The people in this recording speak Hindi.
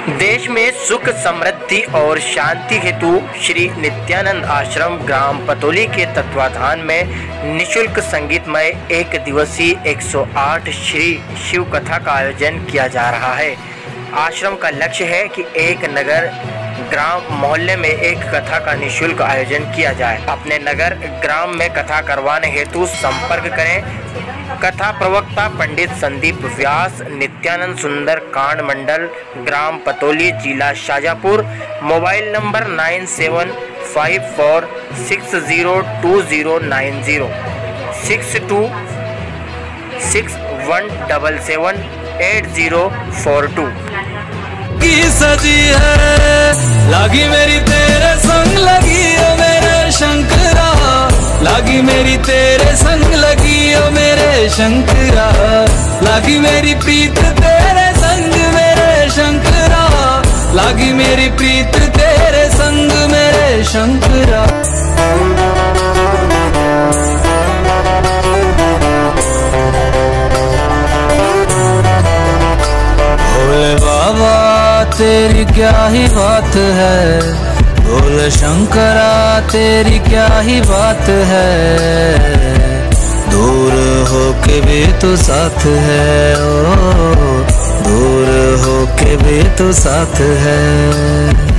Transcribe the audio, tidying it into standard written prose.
देश में सुख समृद्धि और शांति हेतु श्री नित्यानंद आश्रम ग्राम पतोली के तत्वाधान में निशुल्क संगीतमय एक दिवसीय 108 श्री शिव कथा का आयोजन किया जा रहा है। आश्रम का लक्ष्य है कि एक नगर ग्राम मोहल्ले में एक कथा का निशुल्क आयोजन किया जाए। अपने नगर ग्राम में कथा करवाने हेतु संपर्क करें। कथा प्रवक्ता पंडित संदीप व्यास, नित्यानंद सुंदर कांड मंडल, ग्राम पतोली, जिला शाजापुर। Mobile number 9754602090 6261778042। की सजी है लागी मेरी तेरे संग, लगी ओ मेरे शंकरा, लागी मेरी तेरे संग, लगी ओ मेरे शंकरा, लागी मेरी प्रीत तेरे संग मेरे शंकरा, लागी मेरी प्रीत तेरे संग मेरे शंकरा। भोले बाबा तेरी क्या ही बात है, भोले शंकरा तेरी क्या ही बात है, दूर होके भी तो साथ है, ओ दूर होके भी तो साथ है।